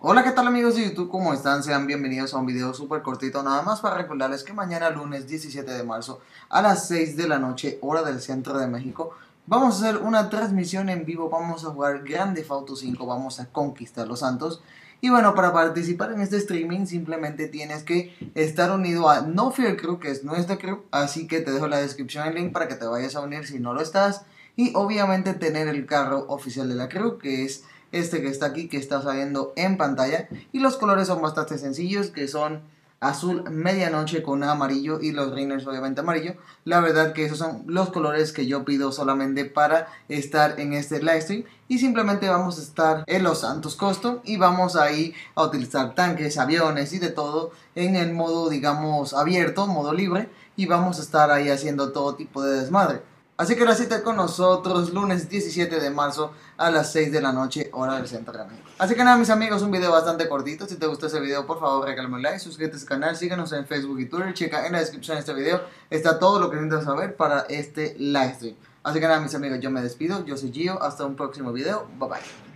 Hola, ¿qué tal amigos de YouTube? ¿Cómo están? Sean bienvenidos a un video súper cortito, nada más para recordarles que mañana lunes 17 de marzo a las 6 de la noche, hora del centro de México, vamos a hacer una transmisión en vivo, vamos a jugar Grand Theft Auto 5, vamos a conquistar Los Santos. Y bueno, para participar en este streaming simplemente tienes que estar unido a No Fear Crew, que es nuestra crew, así que te dejo en la descripción el link para que te vayas a unir si no lo estás. Y obviamente tener el carro oficial de la crew, que es este que está aquí, que está saliendo en pantalla. Y los colores son bastante sencillos, que son azul medianoche con amarillo y los Rainers obviamente amarillo. La verdad que esos son los colores que yo pido solamente para estar en este livestream. Y simplemente vamos a estar en Los Santos Custom y vamos ahí a utilizar tanques, aviones y de todo en el modo, digamos, abierto, modo libre. Y vamos a estar ahí haciendo todo tipo de desmadre. Así que la cita con nosotros lunes 17 de marzo a las 6 de la noche, hora del centro de México. Así que nada, mis amigos, un video bastante cortito. Si te gustó este video, por favor, regálame un like, suscríbete al canal, síguenos en Facebook y Twitter. Checa en la descripción de este video, está todo lo que necesitas saber para este livestream. Así que nada, mis amigos, yo me despido. Yo soy Gio, hasta un próximo video. Bye bye.